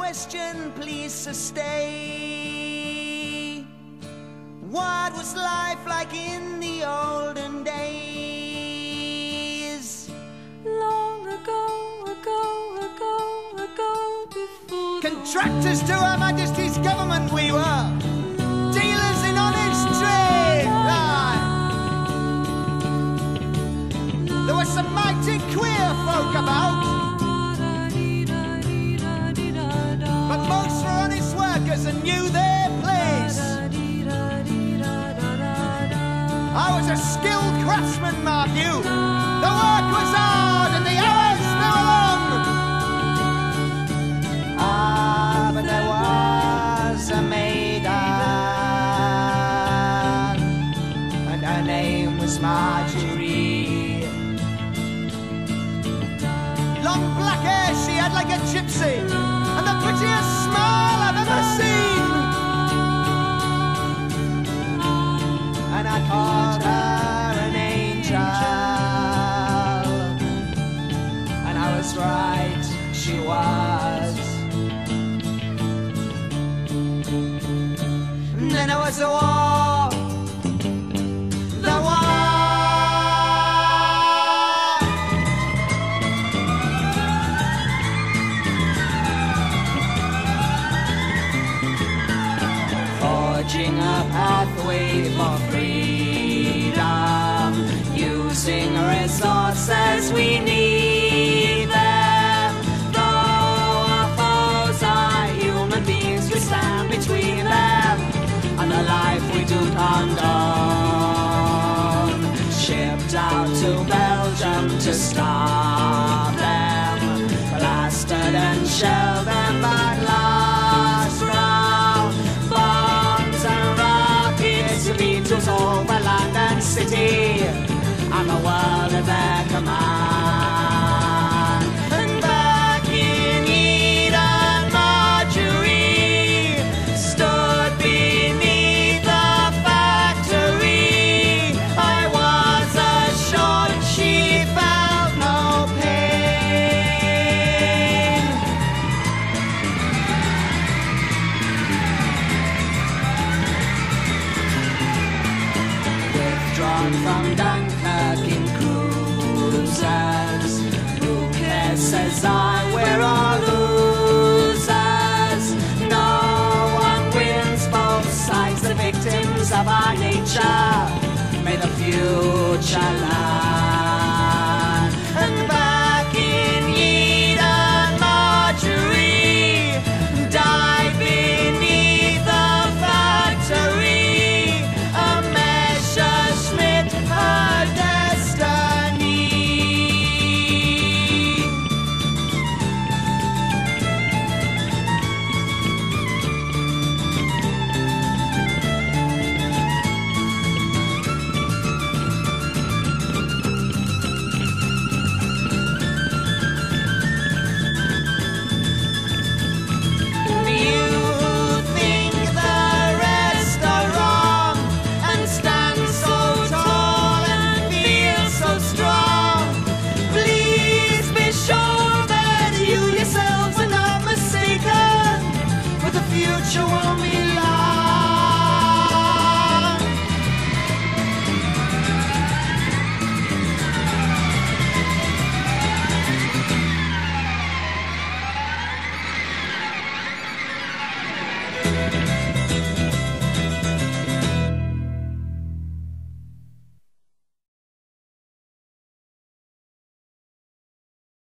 question, please stay. What was life like in the olden days? Long ago, before contractors to Her Majesty's government we were, dealers in honest trade. There were some mighty queer folk about, but most were honest workers and knew their place. I was a skilled craftsman, mark you. The work was hard and the hours they were long. Ah, but there was a maiden, and her name was Marjorie. Long black hair she had like a gypsy, and the prettiest smile I've ever seen. And I called her an angel, and I was right, she was. And then there was the war, the war. Forging a pathway for freedom, using resources we need them. Though our foes are human beings, we stand between them and the life we do condone. Shipped out to Belgium to stop them, blasted and shelled them but lost ground. Bombs and rockets, beetles over land and city, and the world at their command. And back in Eden, Marjorie stood beneath the factory. I was assured she felt no pain. Withdrawn from Dunkirk in cruisers, who cares, says I, we're all losers. No one wins, both sides the victims of our nature. May the future learn. And back in Eden, Marjorie died beneath the factory. A Messerschmitt, her destiny. Do you think the rest are wrong and stand so tall and feel so strong? Please be sure that you yourselves are not mistaken, but the future won't be long.